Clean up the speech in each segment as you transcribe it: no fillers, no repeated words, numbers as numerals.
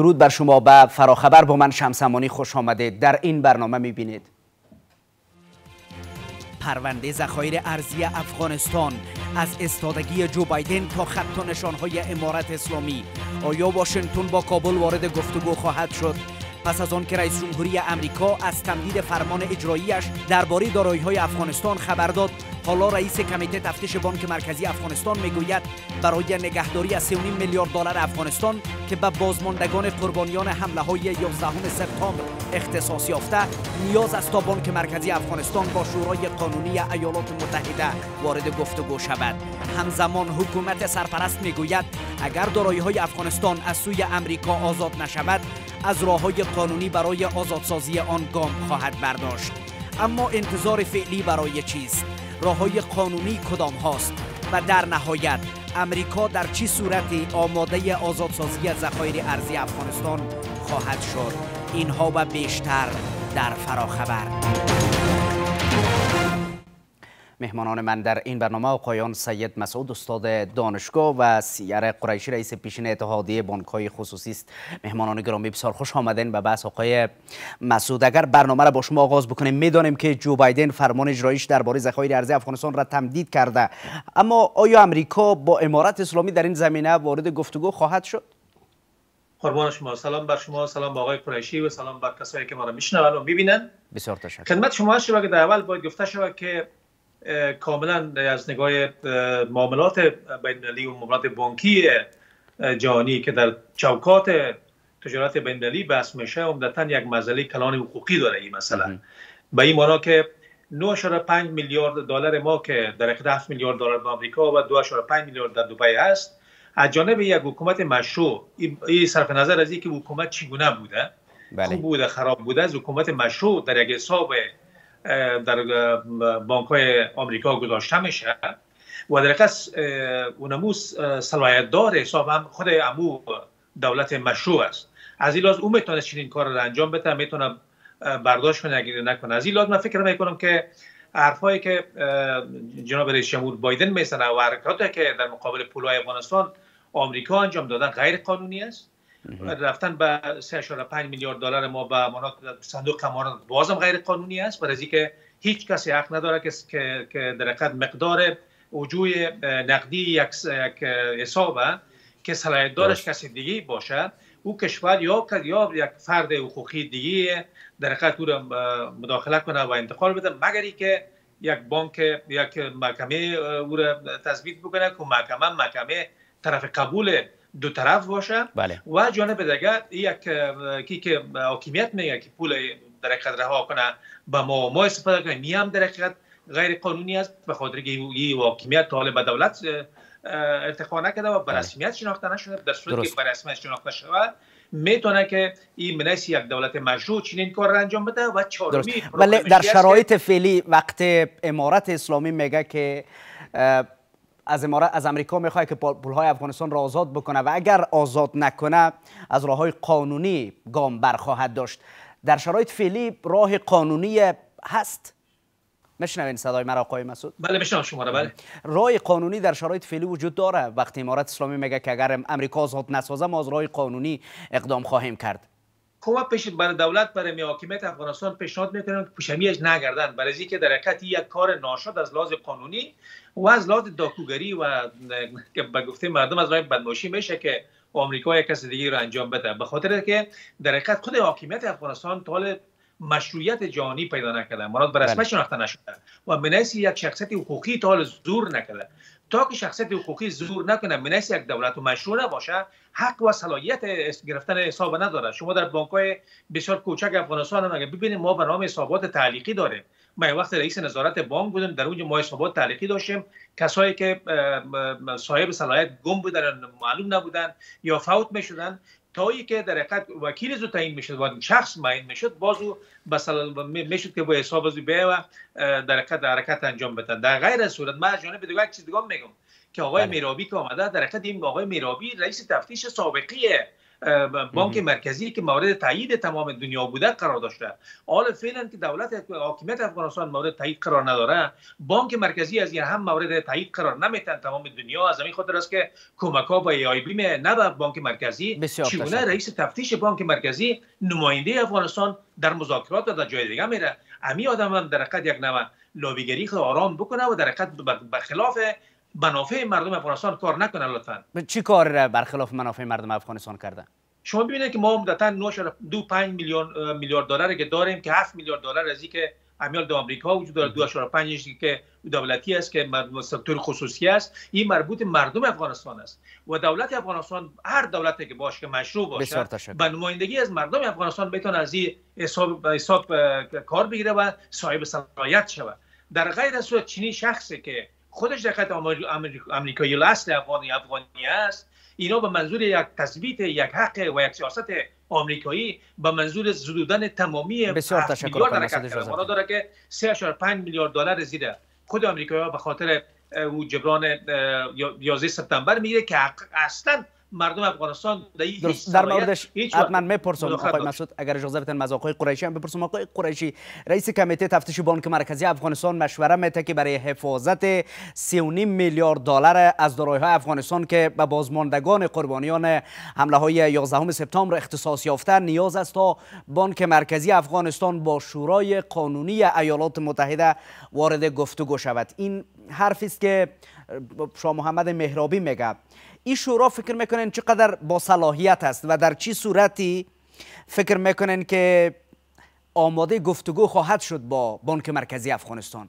درود بر شما. به فراخبر با من شمس امانی خوش آمدید. در این برنامه میبینید پرونده ذخایر ارزی افغانستان از استادگی جو بایدن تا خط و نشانهای امارت اسلامی. آیا واشنگتن با کابل وارد گفتگو خواهد شد؟ پس از آن که رئیس جمهوری امریکا از تمدید فرمان اجراییش درباره دارایی‌های افغانستان خبر داد، حالا رئیس کمیته تفتیش بانک مرکزی افغانستان میگوید برای نگهداری از 3.5 میلیارد دلار افغانستان که به بازماندگان قربانیان حمله‌های 11 سپتامبر اختصاص یافته نیاز است تا بانک مرکزی افغانستان با شورای قانونی ایالات متحده وارد گفتگو شود. همزمان حکومت سرپرست میگوید اگر دارایی‌های افغانستان از سوی امریکا آزاد نشود، از راه‌های قانونی برای آزادسازی آن گام خواهد برداشت. اما انتظار فعلی برای چیست؟ راه‌های قانونی کدام هاست؟ و در نهایت امریکا در چه صورتی آماده آزادسازی ذخایر ارزی افغانستان خواهد شد؟ اینها و بیشتر در فراخبر. مهمانان من در این برنامه آقایان سید مسعود استاد دانشگاه و سیر قریشی رئیس پیشین اتحادیه بانک‌های خصوصی است. مهمانان گرامی بسیار خوش آمدین به بحث. آقای مسعود، اگر برنامه را با شما آغاز بکنیم، میدانیم که جو بایدن فرمان اجراییش درباره ذخایر ارزی افغانستان را تمدید کرده، اما آیا امریکا با امارت اسلامی در این زمینه وارد گفتگو خواهد شد؟ قربان شما. سلام بر شما، سلام به آقای قریشی و سلام بر کسایی که ما را میشنوند و میبینند. بسیار تشکر. خدمت شما شود که در اول باید گفته شود که کاملا از نگاه معاملات بین‌المللی و معاملات بانکی جهانی که در چوکات تجارت بین‌المللی بحث میشه، عمدتاً یک مسئله کلان حقوقی داره. این مسئله به این معنا که 9.5 میلیارد دلار ما که در اختیار 7 میلیارد دلار به آمریکا و 2.5 میلیارد در دبی است، از جانب یک حکومت مشروع، این صرف نظر از اینکه حکومت چگونه بوده، خوب بوده خراب بوده، از حکومت مشروع در یک حساب در بانک‌های آمریکا گذاشته میشه و در حقیقت اونمو صلاحیت دار حساب هم خود امو دولت مشروع است. از این لحاظ اون میتونه چنین کار را انجام بده، میتونه برداشت کنه اگر نکنه. از این لحاظ من فکر میکنم که حرفایی که جناب رئیس جمهور بایدن میزنه و حرکاتی که در مقابل پولای افغانستان آمریکا انجام دادن غیر قانونی است. رفتن به 3.5 میلیارد دلار ما به صندوق امانات بازم غیر قانونی است، برای اینکه هیچ کسی حق نداره که در حقیقت مقدار وجوه نقدی یک حساب که صلاحیت دارش کسی دیگه باشه، او کشور یا یک فرد حقوقی دیگه در حقیقت او را مداخله کنه و انتقال بده، مگر اینکه یک بانک یک محکمه او را تثبیت بکنه که محکمه طرف قبول دو طرف باشه. بله. و جانب دیگر یک که حاکمیت میگه که پول در حقیقت رها کنه به ما استفاده کنه، می هم در حقیقت غیر قانونی است، به خاطر که این حاکمیت طالب به دولت ارتقا نکرده و به رسمیت شناخته نشده. در صورتی که به رسمیت شناخته شود میتونه که این منیس یک دولت مشروع چنین کار را انجام بده. و چهارمی ولی در شرایط فعلی وقت امارت اسلامی میگه که از امریکا میخواد که پولهای افغانستان را آزاد بکنه و اگر آزاد نکنه از راههای قانونی گام برخواهد داشت، در شرایط فعلی راه قانونی هست؟ میشنوین صدای مرا آقای مسعود؟ بله میشنوم شما را. بله، راه قانونی در شرایط فعلی وجود داره. وقتی امارت اسلامی میگه که اگر امریکا آزاد نسازه ما از راه قانونی اقدام خواهیم کرد، خب پیش برای دولت، برای حاکمیت افغانستان پیشنهاد میکنم که پیشمیش نگردن، برای اینکه در حقیقت یک کار ناشد از لحاظ قانونی و از لحاظ داکوگری و که به گفته مردم از راه بدماشی میشه که آمریکا یک کس دیگه رو انجام بده، به خاطر که در حقیقت خود حاکمیت افغانستان طال مشروعیت جهانی پیدا نکرده، مراد به رسمیت شناخته نشده و منیس یک شخصیت حقوقی طال زور نکرده. تا که شخصیت حقوقی زور نکنه، منیس یک دولت و مشروع نباشه، حق و صلاحیت گرفتن حساب نداره. شما در بانک‌های بسیار کوچک افغانستان هم اگه ببینید، ما برنامه حسابات تعلیقی داریم. من وقت رئیس نظارت بانک بودم، در اونجا ما حسابات تعلیقی داشتیم. کسایی که صاحب صلاحیت گم بودن، معلوم نبودن یا فوت میشدن، تا ای که در حقیقت وکیل زو تعیین میشد و شخص معین میشد، بازو مثلا میشد که با حساب از بیا و در حقیقت انجام بده. در غیر از صورت، من از جانب دیگه یک چیز دیگه میگم که آقای میرابی که آمده، در حقیقت این آقای میرابی رئیس تفتیش سابقی بانک مرکزی که مورد تایید تمام دنیا بوده قرار داشته. حالا فعلا که دولت حاکمیت افغانستان مورد تایید قرار نداره، بانک مرکزی از این هم مورد تایید قرار نمیتن تمام دنیا. از همین خاطر است که کمک ها با AIB نه به بانک مرکزی. چگونه رئیس تفتیش بانک مرکزی نماینده افغانستان در مذاکرات و در جای دیگه میره، امی آدم هم در حقیقت یک نوع لابیگری خود آرام بکنه و در حقیقت بخلاف منافع مردم افغانستان کار نکنه. لطفا چی کار برخلاف منافع مردم افغانستان کرده؟ شما ببینید که ما عمدتاً 9.25 میلیارد دلار که داریم که 7 میلیارد دلار از اینکه امیال دو آمریکا وجود داره، 2.5 که دولتی است که سکتور خصوصی است، این مربوط مردم افغانستان است و دولت افغانستان هر دولتی که باشه که مشروع باشه به نمایندگی از مردم افغانستان بتونه از این حساب کار بگیره و صاحب صلاحیت شود. در غیر از صورت چنین شخصی که خودش در حقیقت آمریکایی الاصل افغانی است، اینا به منظور یک تثبیت یک حق و یک سیاست آمریکایی به منظور زدودن تمامی 7 میلیارد حرکت کرده. مانا داره که 3.5 میلیارد دلار زیر خود آمریکایی‌ها به خاطر او جبران 11 سپتامبر میگیره که اصلا مردم افغانستان در موردش حتما میپرسم. آقای مسعود اگر اجازه بدین از آقای قریشی هم بپرسم. آقای قریشی، رئیس کمیته تفتیش بانک مرکزی افغانستان مشوره میده که برای حفاظت 3.5 میلیارد دلار از دارایی‌های افغانستان که به بازماندگان قربانیان حمله‌های 11 سپتامبر اختصاص یافته نیاز است تا بانک مرکزی افغانستان با شورای قانونی ایالات متحده وارد گفتگو شود. این حرفی است که شاه محمد مهرابی میگه. این شورا فکر میکنن چقدر با صلاحیت است و در چی صورتی فکر میکنن که آماده گفتگو خواهد شد با بانک مرکزی افغانستان؟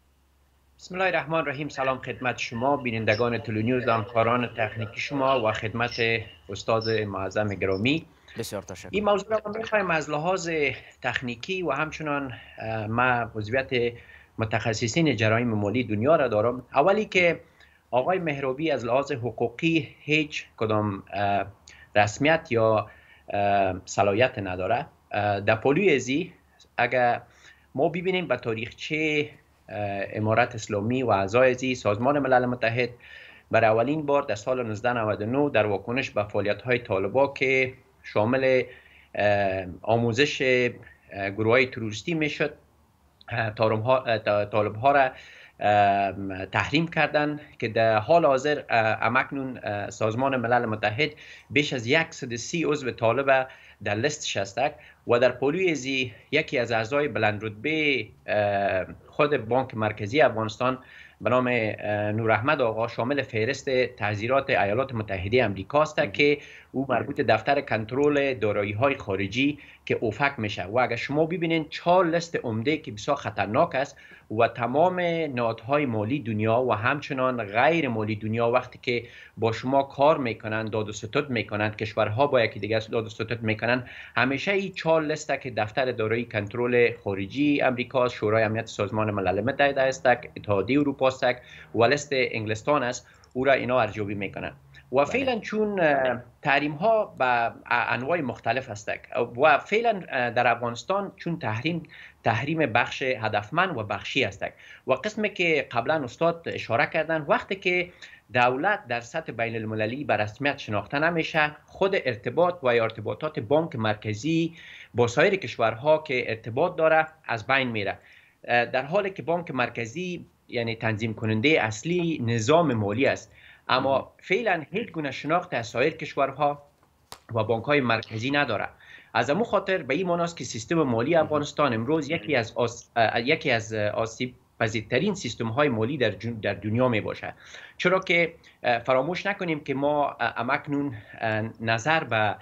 بسم الله الرحمن الرحیم. سلام خدمت شما بینندگان تلونیوز، همکاران تکنیکی شما و خدمت استاد معظم گرامی. بسیار تشکر. این موضوع را میخوایم از لحاظ تکنیکی و همچنان ما عضویت متخصصین جرایم مالی دنیا را دارم. اولی که آقای مهرابی از لحاظ حقوقی هیچ کدام رسمیت یا صلاحیت نداره. در پلوی ازی اگر ما ببینیم به تاریخچه امارت اسلامی و اعضای ازی سازمان ملل متحد برای اولین بار در سال 1999 در واکنش به فعالیت‌های طالبان که شامل آموزش گروه‌های تروریستی میشد، طالب‌ها را تحریم کردند که در حال حاضر امکنون سازمان ملل متحد بیش از 130 عضو طالب در لیستش هستند و در پلوی ازی یکی از اعضای بلند رتبه خود بانک مرکزی افغانستان به نام نور احمد آقا شامل فهرست تحذیرات ایالات متحده آمریکا است که او مربوط دفتر کنترل دارایی‌های خارجی که اوفک میشه و اگر شما ببینید 4 لیست عمده که بسیار خطرناک است و تمام نهادهای مالی دنیا و همچنان غیر مالی دنیا وقتی که با شما کار میکنند، داد و ستد میکنند، کشورها با یکی دیگه داد و ستد میکنند، همیشه این 4 لیست که دفتر دارایی کنترل خارجی آمریکا، شورای امنیت سازمان ملل متحد است، اتحادیه اروپا است و لیست انگلستان است، او را اینا ارزیابی میکنند. و فعلا چون تحریم ها به انواع مختلف هستند و فعلا در افغانستان چون تحریم بخش هدفمند و بخشی هستند و قسمی که قبلا استاد اشاره کردن، وقتی که دولت در سطح بین المللی به رسمیت شناخته نمیشه، خود ارتباط و ارتباطات بانک مرکزی با سایر کشورها که ارتباط داره از بین میره، در حالی که بانک مرکزی یعنی تنظیم کننده اصلی نظام مالی است. اما فعلا هیچ گونه شناخت از سایر کشورها و بانک‌های مرکزی نداره. از همون خاطر به این معناست که سیستم مالی افغانستان امروز یکی از آسیب پذیرترین سیستم‌های مالی در دنیا می باشه، چرا که فراموش نکنیم که ما اکنون نظر به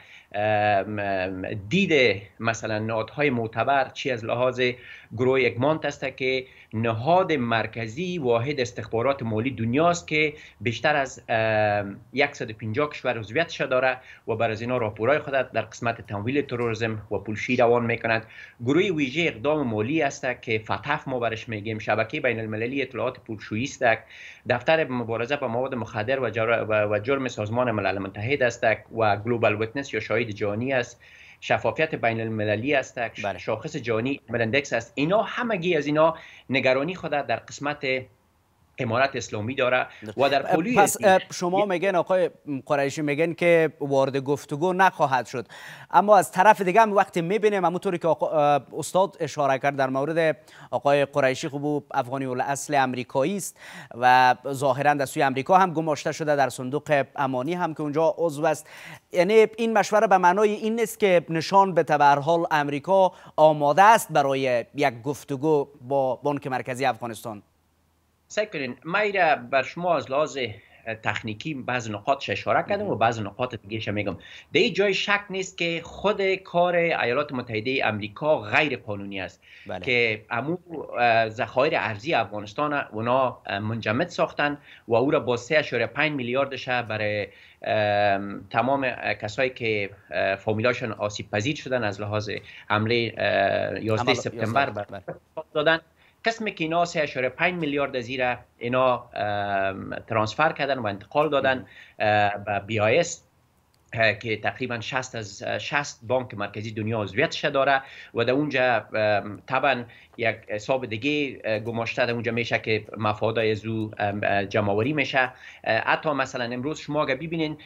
دید مثلا نهادهای معتبر چی از لحاظ گروه اگمانت است که نهاد مرکزی واحد استخبارات مالی دنیاست که بیشتر از 150 کشور عضویتش داره و بر از اینا راپورهای خود در قسمت تمویل تروریسم و پولشویی روان میکند. گروه ویژه اقدام مالی است که فتف ما برش میگیم، شبکه بین المللی اطلاعات پولشویی است، دفتر مبارزه با مواد مخدر و جرم سازمان ملل متحد است و گلوبال ویتنس یا شاهد جهانی است، شفافیت بین المللی است، شاخص جهانی ملندکس است. اینا همگی از اینا نگرانی خود در قسمت امارت اسلامی داره و در پولی پس شما میگن آقای قریشی میگن که وارد گفتگو نخواهد شد، اما از طرف دیگه هم وقتی میبینیم همونطوری که استاد اشاره کرد در مورد آقای قریشی، خب افغانی الاصل امریکایی است و ظاهرا در سوی امریکا هم گماشته شده، در صندوق امانی هم که اونجا عضو است. یعنی این مشوره به معنای این نیست که نشان بده به هر حال امریکا آماده است برای یک گفتگو با بانک مرکزی افغانستان؟ سعی کنین من بر شما از لحاظ تکنیکی بعض نقاطش اشاره کردم و بعض نقاط دیگه میگم. در این جای شک نیست که خود کار ایالات متحده امریکا غیر قانونی است. که امو ذخایر ارزی افغانستان اونا منجمد ساختن و او را با 3.5 میلیاردش برای تمام کسایی که فامیلاشون آسیب پذیر شدن از لحاظ حمله 11 سپتامبر دادن. قسمی که اینا 3.5 میلیارد از اینا ترانسفر کردن و انتقال دادن به BIS که تقریبا 60 بانک مرکزی دنیا عضویتش داره و در اونجا طبعا یک حساب دیگه گماشته در اونجا میشه که مفادای از او جمع‌آوری میشه. حتی مثلا امروز شما اگه ببینین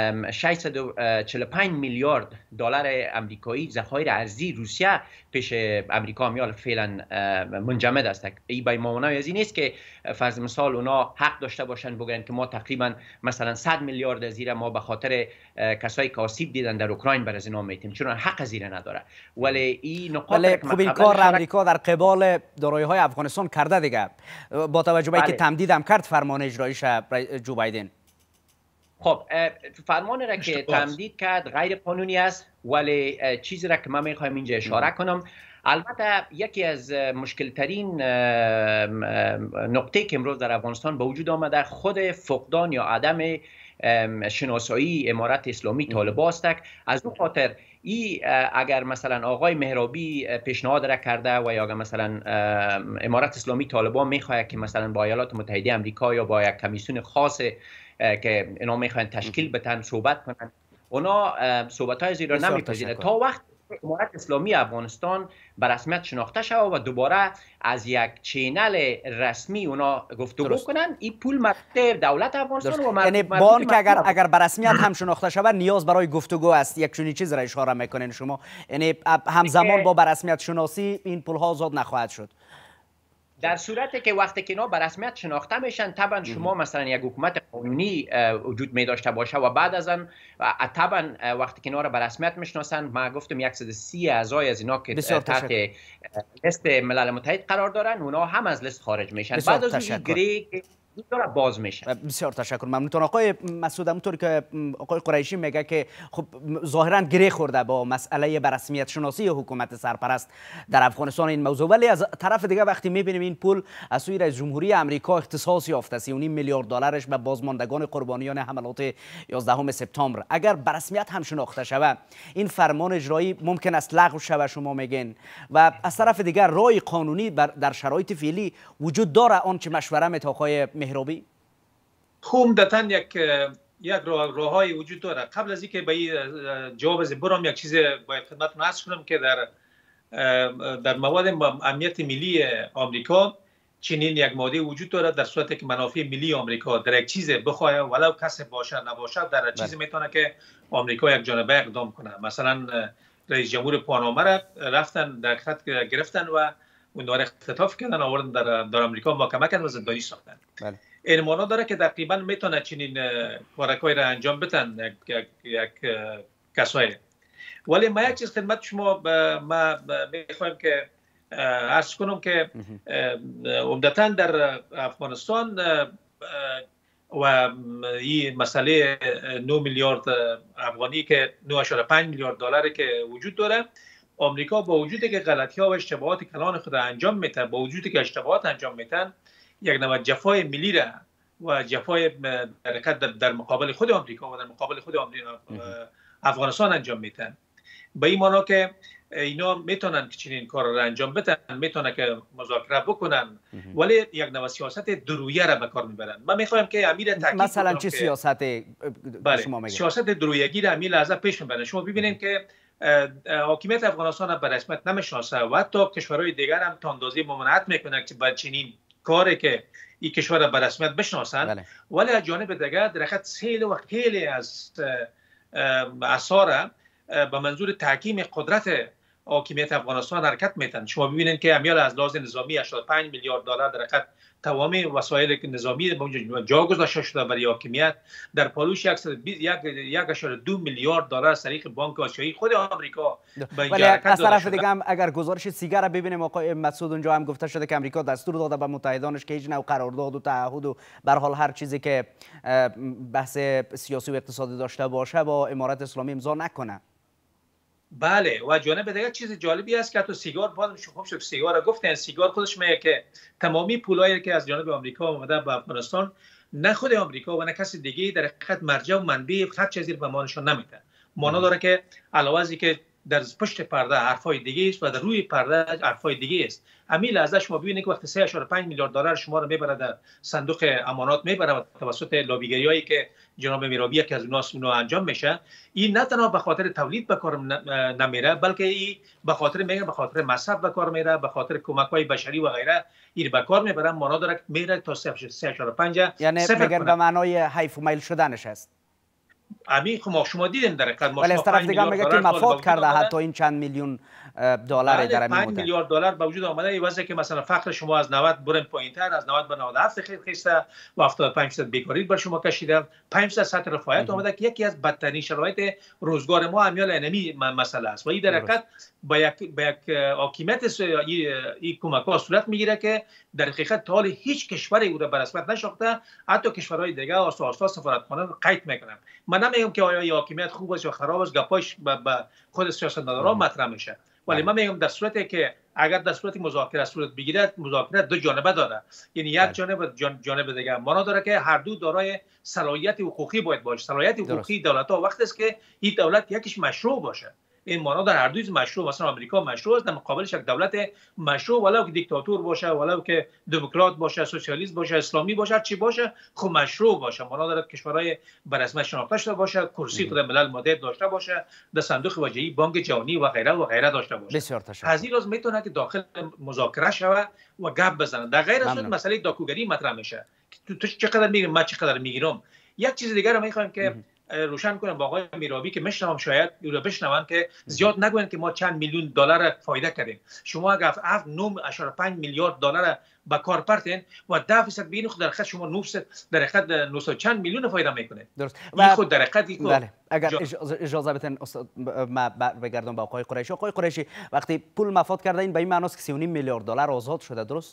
645 میلیارد دلار امریکایی ذخایر ارزی روسیه پیش امریکا میال فعلا منجمد است. این به معنای از این نیست که فرض مثال اونا حق داشته باشن بگن که ما تقریبا مثلا 100 میلیارد از ما به خاطر کسایی که آسیب دیدن در اوکراین بر از اینا میتیم، چون حق از نداره. ولی این نقاط خب این کار امریکا در قبال دارایی‌های افغانستان کرده دیگه، با توجه به اینکه تمدید هم کرد فرمان اجراییش جو بایدن. خب فرمان را که تمدید کرد غیر قانونی است، ولی چیزی را که من میخوایم اینجا اشاره کنم، البته یکی از مشکل ترین نقطه که امروز در افغانستان به وجود آمده خود فقدان یا عدم شناسایی امارت اسلامی طالبان است. از اون خاطر اگر مثلا آقای مهرابی پیشنهاد را کرده و یا اگر مثلا امارت اسلامی طالبان میخواد که مثلا با ایالات متحده امریکا یا با یک کمیسیون خاص که اینا میخوان تشکیل بدن صحبت کنن، اونا صحبت‌های زیرا نمیپذیره تا وقت امارت اسلامی افغانستان به رسمیت شناخته شود و دوباره از یک چینل رسمی اونا گفتگو کنن. این پول مربوط دولت افغانستان و یعنی بانک اگر به رسمیت هم شناخته شود نیاز برای گفتگو است. یک چنین چیز را اشاره میکنین شما، یعنی همزمان با به رسمیت شناسی این پول ها آزاد نخواهد شد. در صورتی که وقتی که اینا به رسمیت شناخته میشن، طبعا شما مثلا یک حکومت قانونی وجود می داشته باشه و بعد از آن طبعا وقتی که اینا را به رسمیت میشناسن، ما گفتم 130 اعضای از اینا که تحت لیست ملل متحد قرار دارن، اونا هم از لیست خارج میشن. بعد از اون گری باز میشه. بسیار تشکر، ممنونتون. آقای مسعود، همونطور که آقای قریشی میگه که خب ظاهرا گره خورده با مسئله به رسمیت شناسی حکومت سرپرست در افغانستان این موضوع، ولی از طرف دیگه وقتی میبینیم این پول از سوی رئیس جمهوری امریکا اختصاص یافته 3.5 میلیارد دلارش به بازماندگان قربانیان حملات 11 سپتامبر، اگر به رسمیت هم شناخته شود این فرمان اجرایی ممکن است لغو شود شما میگین، و از طرف دیگه راه قانونی در شرایط فعلی وجود داره آنچه مشوره میت آقای مهرابی؟ عمدتاً یک راههای وجود داره. قبل از اینکه به جواب از برام یک چیز باید خدمتتون عرض کنم که در مواد امنیت ملی آمریکا چنین یک ماده وجود داره. در صورتی که منافع ملی آمریکا در یک چیز بخواه ولو کس باشه نباشه، در چیزی میتونه که آمریکا یک جانبه اقدام کنه. مثلا رئیس جمهور پاناما را رفتن در خط گرفتن و اون داره اختطاف کردن، آوردن در آمریکا محاکمه کردن و زندانی ساختن. این معنا داره که تقریبا میتونه چنین کارکایی را انجام بدن یک کسایی. ولی ما یک چیز خدمت شما ما میخوایم که عرض کنم که عمدتاً در افغانستان و این مسئله 9 میلیارد افغانی که 9.5 میلیارد دلاری که وجود داره، آمریکا با وجودی که غلطی‌ها و اشتباهات کلان خود انجام میده، با وجودی که اشتباهات انجام میدن، یک نوع جفای ملی را و جفای در مقابل خود آمریکا و در مقابل خود افغانستان انجام میدن. به این معنی که اینا میتونن که چنین کار را انجام بدن، میتونن که مذاکره بکنن، ولی یک نوع سیاست درویه را به کار میبرن. من میخوایم که امیر تاکید مثلا چه سیاست شما میگید؟ سیاست درویگی را امیر لحظه پیش میبرن. شما ببینید که حاکمیت افغانستان به رسمیت نمیشناسه و حتی کشورهای دیگر هم تا اندازه ممانعت میکنن که با چنین کاری که این کشور را به رسمیت بشناسند. ولی از جانب دیگر در حقیقت سیل و خیلی از آثار به منظور تحکیم قدرت حاکمیت افغانستان حرکت میتن. شما ببینید که امیال از لحاظ نظامی 85 میلیارد دلار در حقیقت تمام وسایل نظامی جا گذاشته شده برای حاکمیت. در پالوش 1.2 میلیارد دلار از طریق بانک آسیایی خود آمریکا به اینجا حرکت داده. از طرف دیگه هم اگر گزارش سیگر را ببینیم آقای مسعود، اونجا هم گفته شده که آمریکا دستور داده به متحدانش که هیچ نوع قرارداد و تعهد و به هر حال هر چیزی که بحث سیاسی و اقتصادی داشته باشه با امارت اسلامی امضا نکنه. بله، و جانب دیگه چیز جالبی است که تو سیگار باز خوب شد سیگار گفتن، سیگار خودش میگه که تمامی پولایی که از جانب آمریکا اومده به افغانستان، نه خود آمریکا و نه کسی دیگه در حقیقت مرجع و منبع هیچ چیزی به ما نشون نمیده. مانا داره که علاوه از اینکه در پشت پرده حرفای دیگه است و در روی پرده حرفای دیگه است. امیل ازش شما ببینید که وقتی 3.5 میلیارد دلار شما رو میبره در صندوق امانات، میبره توسط لابیگریایی که جناب میرابی که از اونو انجام میشه، این نه تنها به خاطر تولید به کار نمیره، بلکه این به خاطر به خاطر مصرف به کار میره، به خاطر کمک‌های بشری و غیره این به کار میبره. مانا داره میره تا 3.5 یعنی میگن به معنای حیف و میل شدنش است. امی شما دیدین در حقیقت ولی از طرف دیگه میگه که مفاد کرده حتی این چند میلیون دلار در همین 5 میلیارد دلار به وجود آمده. این وضعی که مثلا فقر شما از 90 برن پایینتر، از 90 به 97 خسته و 75% بیکاری بر شما کشیده، 5% سطح رفاهیت آمده که یکی از بدترین شرایط روزگار ما امیال انمی مسئله است. و این در حقیقت با یک حاکمیت این کمک‌ها صورت میگیره که در حقیقت تا حال هیچ کشوری او را به رسمیت نشناخته، حتی کشورهای دیگه آسا سفارتخانه رو قید میکنن. من نمیگم که آیا حاکمیت خوب است یا خراب است، گپاش به خود سیاستمداران مطرح میشه، ولی من میگم در صورتی که اگر در صورت مذاکره صورت بگیرد، مذاکره دو جانبه داره، یعنی یک جانب دیگه مانا داره که هر دو دارای صلاحیت حقوقی باید باشه. صلاحیت حقوقی دولت‌ها وقتی است که این دولت یکیش مشروع باشه. این مانا در هر دوی مشروع، مثلا آمریکا مشروع است، در مقابلش یک دولت مشروع، ولو که دیکتاتور باشه، ولو که دموکرات باشه، سوسیالیست باشه، اسلامی باشه، چی باشه، خب مشروع باشه. مانا داره کشورهای به رسمیت شناخته شده باشه، کرسی خود ملل متحد داشته باشه، در صندوق وجهی بانک جهانی و غیره داشته باشه. بسیار تشکر. از این لحاظ میتونه که داخل مذاکره شوه و گپ بزنه. در غیر از اون مسئله داکوگری مطرح میشه. تو چقدر میگیری، من چقدر میگیرم. یک چیز دیگه رو میخوایم که روشن کنم با آقای میرابی که میشنوم، شاید او رو بشنون که زیاد نگوین که ما چند میلیون دلار فایده کردیم. شما اگر 9.5 میلیارد دلار به کار پرتین و 10% بین خود در حقیقت شما 900 چند میلیون فایده میکنه. درست. و خود در حقیقت بله. اگر اجازه بدین استاد ما بگردم با آقای قریشی. آقای قریشی، وقتی پول مفاد کرده این به این معنی است که 3.5 میلیارد دلار آزاد شده، درست؟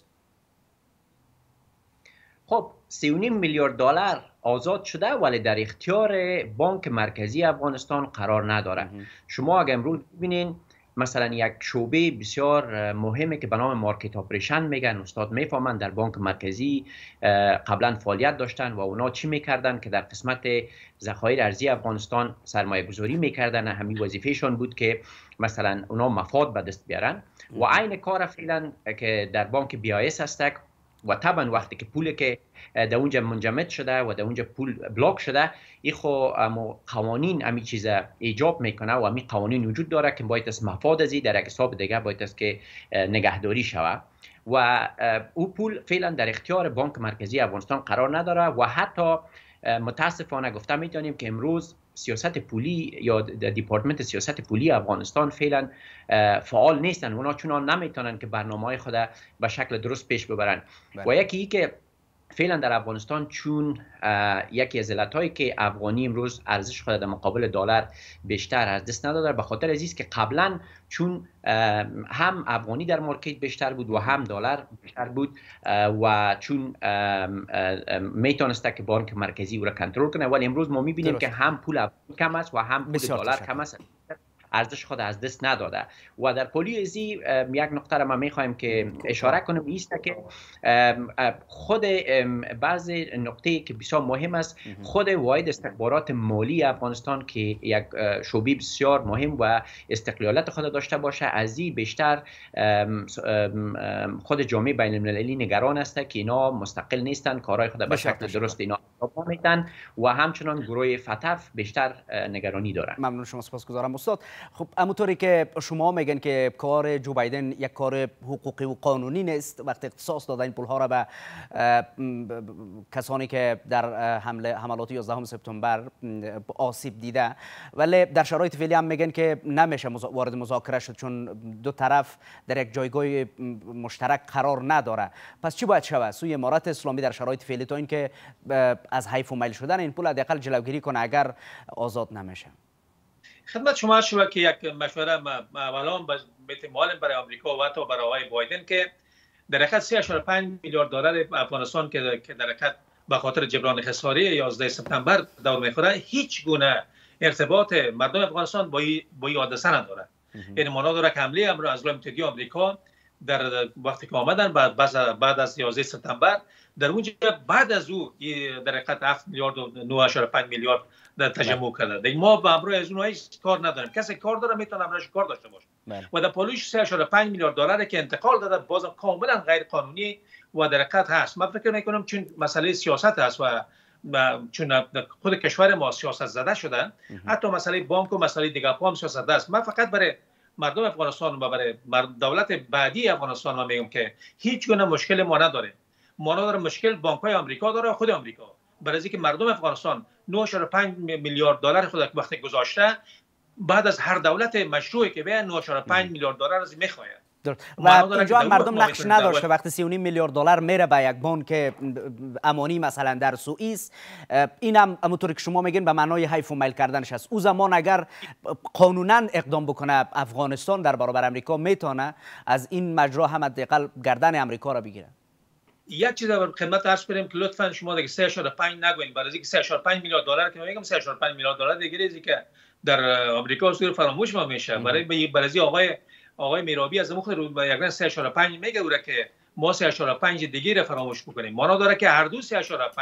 خب 3.5 میلیارد دلار آزاد شده ولی در اختیار بانک مرکزی افغانستان قرار نداره. شما اگر امروز ببینین مثلا یک شعبه بسیار مهمه که به نام مارکت آپریشن میگن، استاد میفهمن در بانک مرکزی قبلا فعالیت داشتن و اونا چی میکردن که در قسمت ذخایر ارزی افغانستان سرمایه گذاری میکردن. همین وظیفهشون بود که مثلا اونا مفاد به دست بیارن و عین کار فعلا که در بانک BIS هستک. و طبعا وقتی که پولی که در اونجا منجمد شده و در اونجا پول بلاک شده، این خو قوانین امی چیز ایجاب میکنه و امی قوانین وجود داره که باید از مفاد ازی در یک حساب دیگه باید است که نگهداری شود و او پول فعلا در اختیار بانک مرکزی افغانستان قرار نداره. و حتی متاسفانه گفته میتونیم که امروز سیاست پولی یا دیپارتمنت سیاست پولی افغانستان فعلا فعال نیستن. اونا چون نمیتونن که برنامه‌های خود به شکل درست پیش ببرن. و یکی که فعلا در افغانستان چون یکی از علتهایی که افغانی امروز ارزش خود در مقابل دلار بیشتر از دست نداده به خاطر از است که قبلا چون هم افغانی در مارکت بیشتر بود و هم دلار بیشتر بود و چون میتونسته که بانک مرکزی او را کنترل کنه، ولی امروز ما میبینیم که هم پول افغانی کم است و هم پول دلار کم است، ارزش خود از دست نداده. و در پولی ازی یک نقطه را ما میخوایم که اشاره کنم ایست که خود بعض نقطه که بسیار مهم است، خود واحد استخبارات مالی افغانستان که یک شعبه بسیار مهم و استقلالیت خود داشته باشه، از این بیشتر خود جامعه بین المللی نگران است که اینا مستقل نیستن، کارهای خود به شکل درست اینا انجام میدن و همچنان گروه فتح بیشتر نگرانی داره. ممنون شما، سپاسگزارم استاد. خب همونطوری که شما میگن که کار جو بایدن یک کار حقوقی و قانونی نیست وقتی اختصاص داده این پولها را به کسانی که در حملات 11 سپتامبر آسیب دیده، ولی در شرایط فعلی هم میگن که نمیشه وارد مذاکره شد چون دو طرف در یک جایگاه مشترک قرار نداره. پس چی باید شود سوی امارت اسلامی در شرایط فعلی تا اینکه از حیف و میل شدن این پول حداقل جلوگیری کنه اگر آزاد نمیشه؟ خدمت شما شد که یک مشوره اولا احتمال برای آمریکا و حتی برای آقای بایدن که در حقیقت 3.5 میلیارد دلار افغانستان که در حقیقت به خاطر جبران خساره 11 سپتامبر دور میخوره هیچ گونه ارتباط مردم افغانستان با این حادثه نداره. یعنی معنا داره که حمله از روی متحدین آمریکا در وقتی که آمدن بعد از 11 سپتامبر در اونجا بعد از او در حقیقت 7 میلیارد و 9.5 میلیارد تجمع کرده. ما به امروز از اونها هیچ کار نداریم. کسی کار داره میتونه امروز کار داشته باشه. و در پولش 3.5 میلیارد دلار که انتقال داده بازم کاملا غیر قانونی و در حقیقت هست. من فکر میکنم چون مسئله سیاست است و چون خود کشور ما سیاست زده شده، حتی مسئله بانک و مسئله دیگه هم سیاست است. من فقط برای مردم افغانستان و برای دولت بعدی افغانستان ما میگم که هیچ گونه مشکل ما نداره. ما نداره مشکل بانک‌های آمریکا داره، خود آمریکا. برای اینکه مردم افغانستان 9.5 میلیارد دلار خود وقتی گذاشته، بعد از هر دولت مشروعی که به 9.5 میلیارد دلار از میخواد. و اینجا هم مردم نقش نداشته وقتی 3.5 میلیارد دلار میره به یک بانک امانی مثلا در سوئیس، این هم همونطوری که شما میگین به معنای حیف و میل کردنش است. او زمان اگر قانونا اقدام بکنه افغانستان در برابر امریکا میتونه از این مجرا هم حداقل گردن امریکا را بگیره. یک چیز در خدمت عرض کنیم که لطفا شما دیگه 3.5 نگوین، برای اینکه 3.5 میلیارد دلار که میگم 3.5 میلیارد دلار دیگه چیزی که در آمریکا اصول فراموش میشه. برای آقای میرابی از خود رو به یک 3.5 میگه که ما 3.5 دیگه را فراموش بکنیم. معنا داره که هر دو 3.5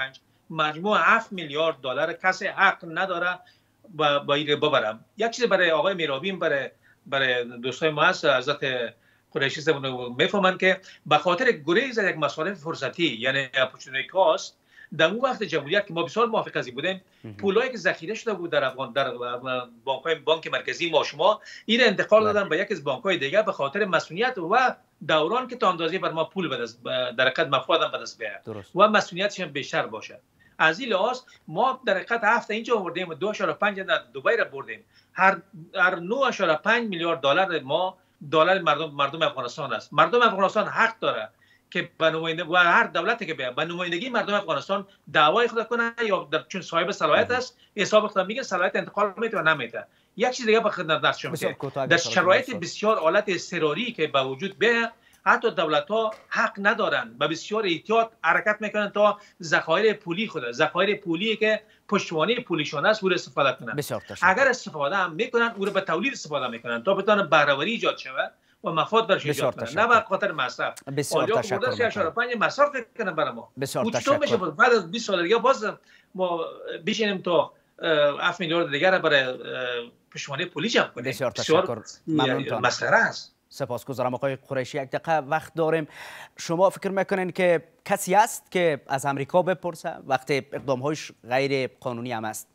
مجموع 7 میلیارد دلار کسی حق نداره با این ببرم. یک چیز برای آقای میرابی برای دوستای ما هست حضرت قریشی صاحب میفهمن که به خاطر گریز یک مصارف فرصتی یعنی اپورتونیتی کاست در اون وقت جمهوریت که ما بسیار موافق از این بودیم، پولایی که ذخیره شده بود در بانک مرکزی ما شما این انتقال دادن به یکی از بانک‌های دیگه به خاطر مسئولیت و دوران که تا اندازه بر ما پول در حقیقت مفادم به دست بیاره و مسئولیتش هم بیشتر باشه. از این لحاظ ما در حقیقت هفته اینجا آوردیم 2.5 در دبی را بردیم. هر 9.5 میلیارد دلار ما دلار مردم افغانستان است. مردم افغانستان حق داره که به نماینده و هر دولتی که به نمایندگی مردم افغانستان دعوای خود کنه یا چون صاحب صلاحیت است حساب خود میگه صلاحیت انتقال میده و نمیده. یک چیز دیگه به خدمت شما که در شرایط بسیار حالت اضطراری که به وجود بیاد حتی دولت‌ها حق ندارن و بسیار احتیاط حرکت میکنن تا ذخایر پولی ذخایر پولی که پشتوانه پولیشون است او را استفاده کنن. اگر استفاده هم میکنن او را به تولید استفاده میکنن تا بتونه بهره‌وری ایجاد شود و مفاد برش ایجاد کنن، نه به خاطر مصرف. بسیار تشکر. 3.5 مصرف میکنن برای ما. بسیار تشکر. میشه بعد از 20 سال دیگه باز ما بشینیم تا 7 میلیارد دیگه را برای پشتوانه پولی جمع کنیم. بسیار تشکر. ممنونتان. مسخره است. سپاسگزارم آقای قریشی. یک دقیقه وقت داریم. شما فکر میکنین که کسی است که از امریکا بپرسه وقتی اقدامهایش غیر قانونی هم است؟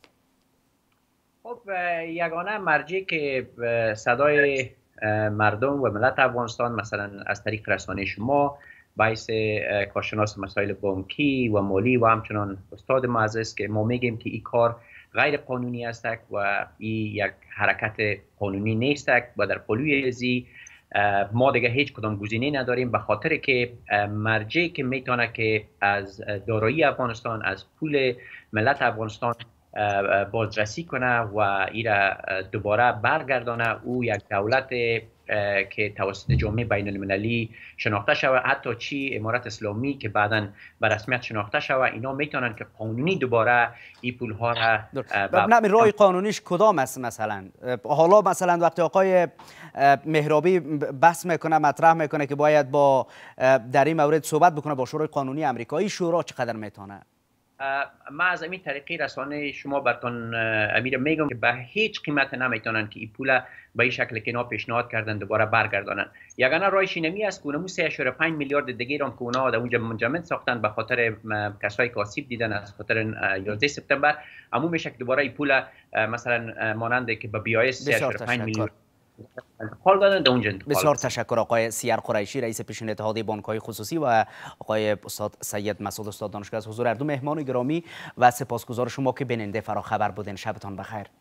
خب یگانه مرجعی که صدای مردم و ملت افغانستان مثلا از طریق رسانه شما باعث کارشناس مسائل بانکی و مالی و همچنان استاد معزز که ما میگیم که این کار غیر قانونی است و این یک حرکت قانونی نیست و در پلوی ازی ما دیگه هیچ کدام گزینه نداریم به خاطر که مرجعی که میتونه که از دارایی افغانستان از پول ملت افغانستان بازرسی کنه و ایره دوباره برگردانه او یک دولت که توسط جامعه بین المللی شناخته شود، حتی چی امارت اسلامی که بعداً به رسمیت شناخته شود، اینا میتونن که قانونی دوباره این پول ها را نه راه قانونیش کدام است؟ مثلا حالا مثلا وقتی آقای مهرابی بحث میکنه مطرح میکنه که باید با در این مورد صحبت بکنه با شورای قانونی آمریکایی، شورا چقدر میتونه ما از این طریقی رسانه شما برتون امیر میگم که به هیچ قیمت نمیتونن که این پول به این شکل که اینا پیشنهاد کردن دوباره برگردانن. یگانه راهش اینمی است که اونمو 3.5 میلیارد دیگه هم که اونا در اونجا منجمد ساختن به خاطر کسایی که آسیب دیدن از خاطر 11 سپتامبر، اما میشه که دوباره این پول مثلا ماننده که به بی آی اس 3.5 میلیارد حال دادن در اونجا. بسیار تشکر آقای سیر قریشی رئیس پیشین اتحادیه بانک‌های خصوصی و آقای استاد سید مسعود استاد دانشگاه از حضور هر دو مهمان گرامی و سپاسگزار شما که بیننده فراخبر بودین. شبتان بخیر.